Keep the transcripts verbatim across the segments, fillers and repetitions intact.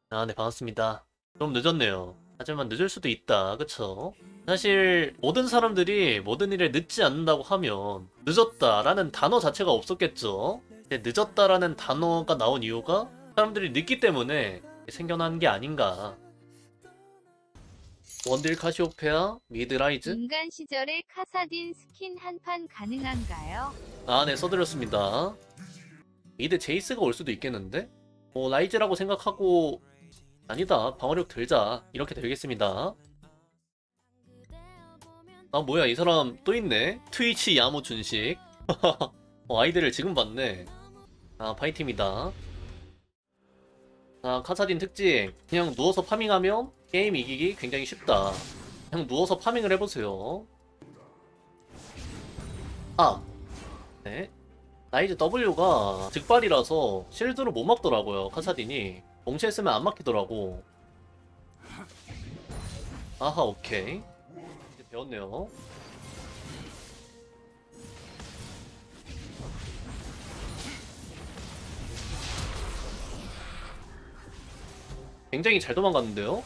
아, 네, 반갑습니다. 좀 늦었네요. 하지만 늦을 수도 있다, 그쵸? 사실 모든 사람들이 모든 일에 늦지 않는다고 하면 늦었다라는 단어 자체가 없었겠죠? 근데 늦었다라는 단어가 나온 이유가 사람들이 늦기 때문에 생겨난 게 아닌가. 원딜 카시오페아, 미드 라이즈? 인간 시절에 카사딘 스킨 한 판 가능한가요? 아, 네, 써드렸습니다. 미드 제이스가 올 수도 있겠는데? 뭐 라이즈라고 생각하고 아니다, 방어력 들자, 이렇게 되겠습니다. 아, 뭐야, 이 사람 또 있네. 트위치 야무 준식. 어, 아이디를 지금 봤네. 아, 파이팀이다. 아, 카사딘 특징. 그냥 누워서 파밍하면 게임 이기기 굉장히 쉽다. 그냥 누워서 파밍을 해보세요. 아, 네. 라이즈 W가 즉발이라서 실드로 못 막더라고요, 카사딘이. 몽쉘 쓰면 안 막히더라고. 아하, 오케이. 이제 배웠네요. 굉장히 잘 도망갔는데요?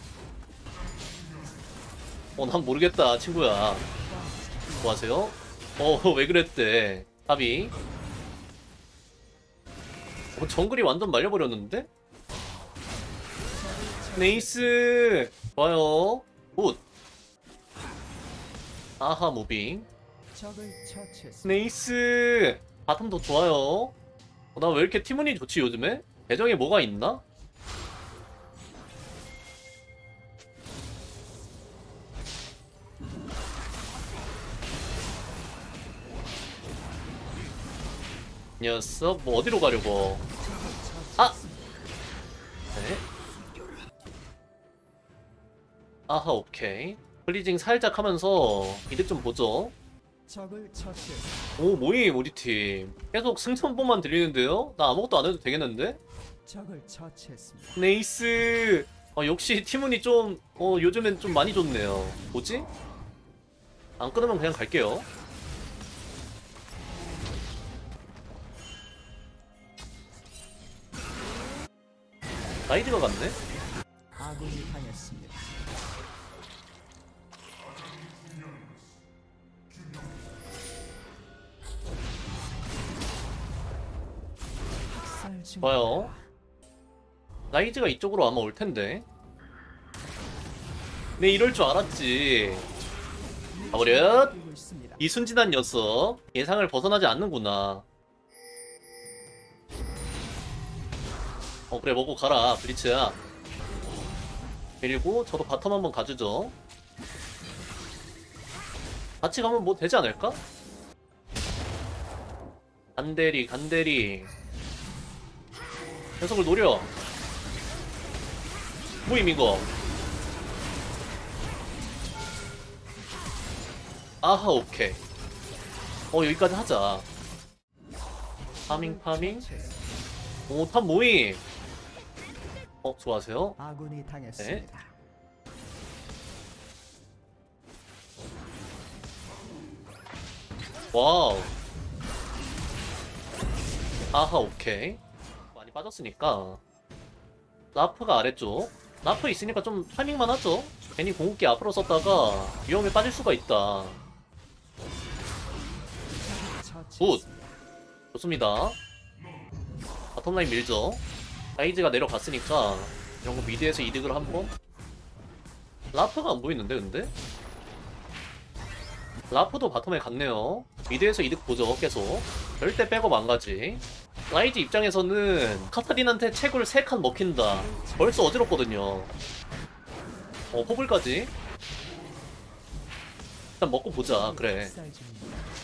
어, 난 모르겠다, 친구야. 뭐 하세요? 어, 왜 그랬대. 답이. 어, 정글이 완전 말려버렸는데? 네이스! 좋아요. 굿. 아하, 무빙. 네이스! 바텀도 좋아요. 어, 나 왜 이렇게 팀운이 좋지, 요즘에? 계정에 뭐가 있나? 녀석, 뭐 어디로 가려고? 아! 네. 아하, 오케이. 플리징 살짝 하면서 이득 좀 보죠. 오, 모임, 우리 팀. 계속 승천보만 들리는데요? 나 아무것도 안 해도 되겠는데? 네이스! 어, 역시 팀운이 좀, 어, 요즘엔 좀 많이 좋네요. 뭐지? 안 끊으면 그냥 갈게요. 라이드가 갔네? 아군이 당했습니다. 학살 중. 좋아요. 라이즈가 이쪽으로 아마 올 텐데. 네, 이럴 줄 알았지. 가버렸! 그리고 있습니다. 이 순진한 녀석. 예상을 벗어나지 않는구나. 어, 그래, 먹고 가라, 블리츠야. 그리고 저도 바텀 한번 가주죠. 같이 가면 뭐 되지 않을까? 간대리, 간대리. 녀석을 노려. 모임 이거. 아하, 오케이. 어, 여기까지 하자. 파밍, 파밍. 오, 탑 모임. 어, 좋아하세요? 아군이 당했습니다. 와우. 아하, 오케이. 많이 빠졌으니까. 라프가 아래쪽. 라프 있으니까 좀 타이밍만 하죠. 괜히 궁극기 앞으로 썼다가 위험에 빠질 수가 있다. 굿. 좋습니다. 바텀라인 밀죠. 라이즈가 내려갔으니까 이런 거 미드에서 이득을 한번. 라프가 안 보이는데 근데? 라프도 바텀에 갔네요. 미드에서 이득 보죠, 계속. 절대 백업 안 가지. 라이즈 입장에서는 카타린한테 채굴 세 칸 먹힌다. 벌써 어지럽거든요. 어, 포블까지. 일단 먹고 보자, 그래. 학살 중입니다.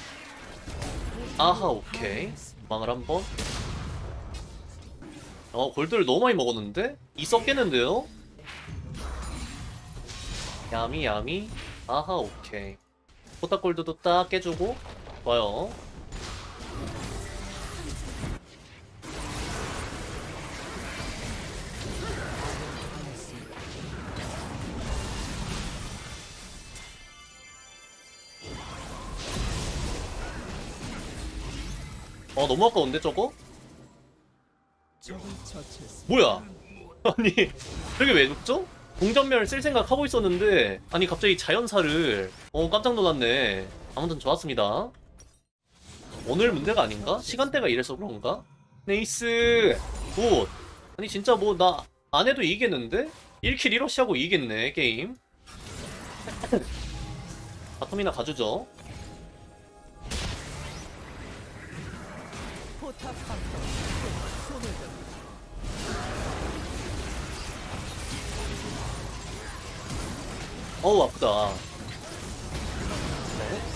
아하, 오케이. 망을 한번. 어, 골드를 너무 많이 먹었는데? 이 썩겠는데요? 야미, 야미. 아하, 오케이. 포탑 골드도 딱 깨주고. 좋아요. 어, 너무 아까운데, 저거? 적을 처치했습니다. 뭐야? 아니, 저게 왜 죽죠? 공전멸 쓸 생각 하고 있었는데 아니 갑자기 자연사를 어 깜짝 놀랐네. 아무튼 좋았습니다. 오늘 문제가 아닌가? 시간대가 이래서 그런가? 네이스 굿. 아니 진짜 뭐 나 안 해도 이기겠는데? 일 킬 일 어시 하고 이기겠네 게임. 바텀이나 가주죠. 포탑 한번 손을 들. 어우 아프다. 네.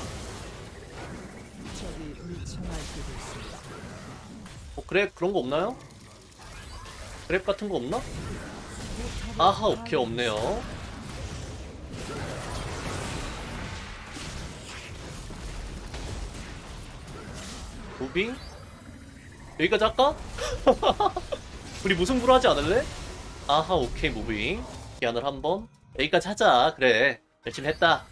적이 미쳐 날뛰고 있습니다. 어 그래 그런 거 없나요? 그랩 같은 거 없나? 아하 오케이 없네요. 무빙? 여기까지 할까? 우리 무승부로 하지 않을래? 아하 오케이 무빙. 기한을 한번 여기까지 하자. 그래 열심히 했다.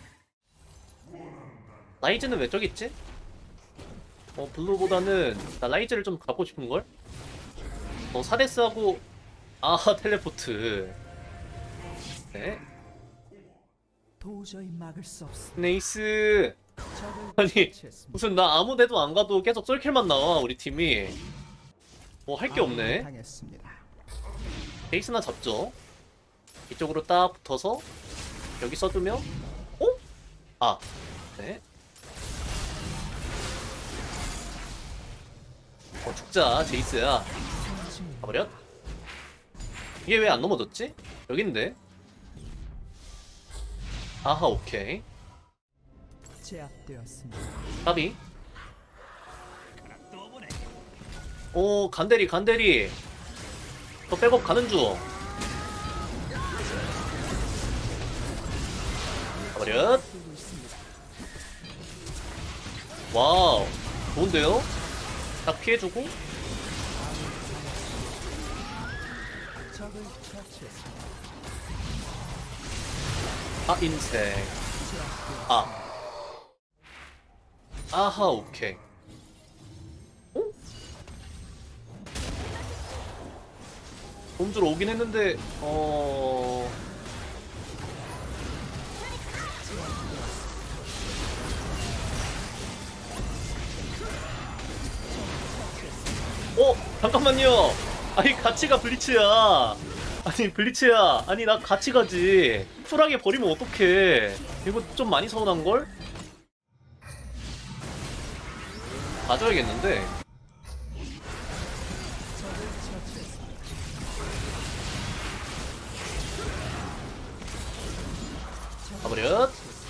라이즈는 왜 저기 있지? 어 블루보다는 나 라이즈를 좀 갖고 싶은걸? 어 사데스하고 아하 텔레포트. 네 도저히 막을 수 없습니다. 네이스. 적을 아니 처치했습니다. 무슨 나 아무 데도 안 가도 계속 썰킬만 나와 우리 팀이. 뭐 할 게 아군이 없네. 당했습니다. 베이스나 잡죠. 이쪽으로 딱 붙어서 여기 써두면 어? 아 네. 어 죽자 제이스야. 가버렸. 이게 왜 안 넘어졌지? 여긴데. 아하 오케이. 제압되었습니다. 까비. 오 간대리 간대리. 더 백업 가는 중. 가버렸. 뛰고 있습니다. 와우 좋은데요? 딱 피해주고. 적을 처치했습니다. 아 인생. 아 아하 오케이. 어? 봄줄 오긴 했는데 어... 어? 잠깐만요. 아니 같이 가 블리츠야. 아니 블리츠야. 아니 나 같이 가지. 쿨하게 버리면 어떡해. 이거 좀 많이 서운한걸? 가져야겠는데. 적을 처치했습니다. 가버렸.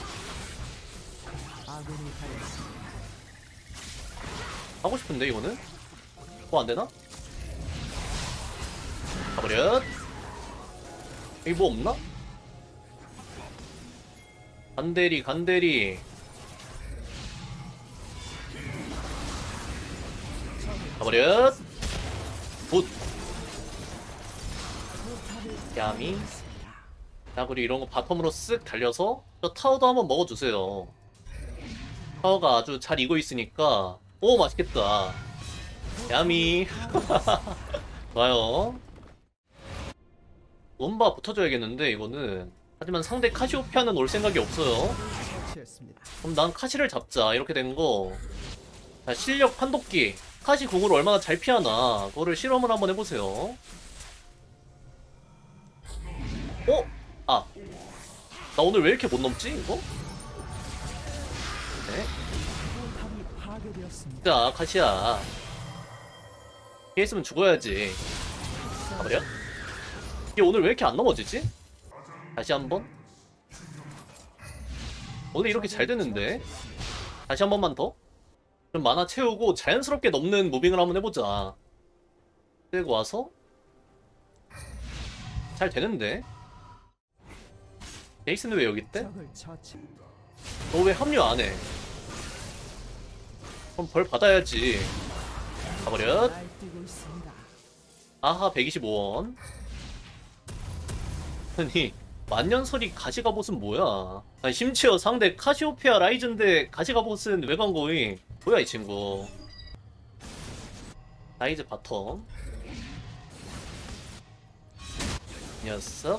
아군이 당했습니다. 하고 싶은데 이거는? 뭐 안되나? 가버렸. 여기 뭐 없나? 간대리 간대리. 가버렸. 굿. 야미. 자 그리고 이런거 바텀으로 쓱 달려서 저 타워도 한번 먹어주세요. 타워가 아주 잘 익어 있으니까. 오 맛있겠다. 야미. 좋아요. 원바 붙어줘야겠는데 이거는. 하지만 상대 카시오페아는 올 생각이 없어요. 처치했습니다. 그럼 난 카시를 잡자. 이렇게 된거. 자 실력 판독기. 카시 궁으로 얼마나 잘 피하나 그거를 실험을 한번 해보세요. 어? 아. 나 오늘 왜 이렇게 못 넘지 이거? 네. 포탑이 파괴되었습니다. 자 카시야. 피했으면 죽어야지. 가버려? 이게 오늘 왜 이렇게 안 넘어지지? 다시 한번. 오늘 이렇게 잘 되는데. 다시 한 번만 더. 좀 만화 채우고 자연스럽게 넘는 무빙을 한번 해보자. 끌고 와서 잘 되는데. 제이슨은 왜 여기 있대? 적을 처치. 너 왜 합류 안 해? 그럼 벌 받아야지. 가버렸. 날뛰고 있습니다. 아하 백이십오 원. 아니 만년설이 가시갑옷은 뭐야? 아니 심지어 상대 카시오페아 라이즈인데 가시갑옷은 왜 간 거임? 뭐야 이 친구. 라이즈 바텀. 녀석.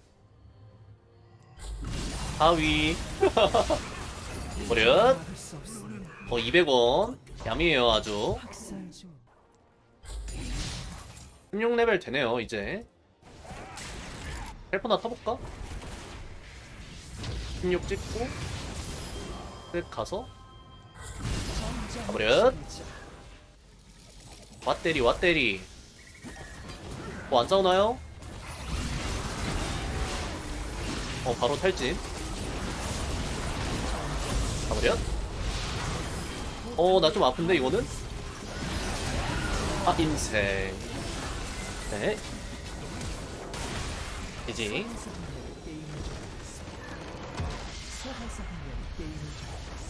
하위. 버릇. 막을 수 없습니다. 어, 이백 원. 얌이에요, 아주. 학살 중. 십육 레벨 되네요, 이제. 헬퍼나 타볼까? 십육 찍고, 끝 가서, 가버렸. 왓때리, 왓때리. 뭐 안 싸우나요? 어, 바로 탈진. 가버렸. 어, 나 좀 아픈데, 이거는? 아, 인생. 네. 이지. 소환사 한 명이 게임을 종료했습니다. 소환사 한 명이 게임을 종료했습니다.